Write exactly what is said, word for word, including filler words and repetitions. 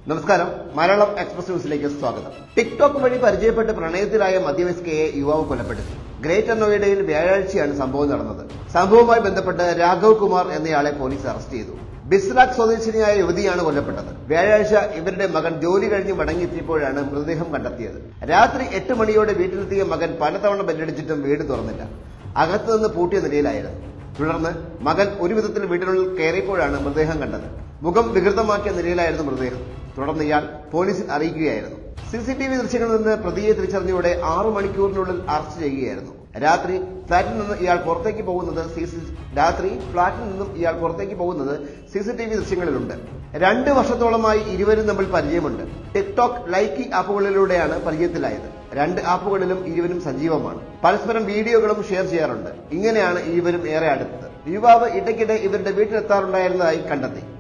നമസ്കാരം, മലയാളം എക്സ്പ്രസ് ന്യൂസിലേക്ക് സ്വാഗതം. ടിക്ടോക്ക് വഴി പരിചയപ്പെട്ട് പ്രണയത്തിലായ മധ്യവയസ്കയെ യുവാവ് കൊലപ്പെടുത്തി. ഗ്രേറ്റർ നോയിഡയിൽ വ്യാഴാഴ്ചയാണ് സംഭവം നടന്നത്. സംഭവവുമായി ബന്ധപ്പെട്ട് രാഘവ് കുമാർ എന്നയാളെ പോലീസ് അറസ്റ്റ് ചെയ്തു. ബിസ്ലാക് സ്വദേശിനിയായ യുവതിയാണ് കൊല്ലപ്പെട്ടത്. വ്യാഴാഴ്ച ഇവരുടെ മകൻ ജോലി കഴിഞ്ഞ് മടങ്ങിയെത്തിയപ്പോഴാണ് മൃതദേഹം കണ്ടെത്തിയത്. രാത്രി എട്ട് മണിയോടെ വീട്ടിലെത്തിയ മകൻ പലതവണ ബെല്ലടിച്ചിട്ടും വീട് തുറന്നില്ല. അകത്തുനിന്ന് പൂട്ടിയ നിലയിലായിരുന്നു. തുടർന്ന് മകൻ ഒരു വിധത്തിൽ വീട്ടിനുള്ളിൽ കയറിയപ്പോഴാണ് മൃതദേഹം കണ്ടത്. മുഖം വികൃതമാക്കിയ നിലയിലായിരുന്നു മൃതദേഹം. തുടർന്ന് ഇയാൾ പോലീസിൽ അറിയിക്കുകയായിരുന്നു. സി സി ടി വി ദൃശ്യങ്ങളിൽ നിന്ന് പ്രതിയെ തിരിച്ചറിഞ്ഞതോടെ ആറു മണിക്കൂറിനുള്ളിൽ അറസ്റ്റ് ചെയ്യുകയായിരുന്നു. രാത്രി ഫ്ളാറ്റിൽ നിന്ന് ഇയാൾ പുറത്തേക്ക് പോകുന്നത് രാത്രി ഫ്ളാറ്റിൽ നിന്നും ഇയാൾ പുറത്തേക്ക് പോകുന്നത് സി സി ടി വി ദൃശ്യങ്ങളിലുണ്ട്. രണ്ട് വർഷത്തോളമായി ഇരുവരും തമ്മിൽ പരിചയമുണ്ട്. ടിക്ടോക്ക്, ലൈക്കി ആപ്പുകളിലൂടെയാണ് പരിചയത്തിലായത്. രണ്ട് ആപ്പുകളിലും ഇരുവരും സജീവമാണ്. പരസ്പരം വീഡിയോകളും ഷെയർ ചെയ്യാറുണ്ട്. ഇങ്ങനെയാണ് ഇരുവരും ഏറെ അടുത്തത്. യുവാവ് ഇടയ്ക്കിടെ ഇവരുടെ വീട്ടിലെത്താറുണ്ടായിരുന്നതായി കണ്ടെത്തി.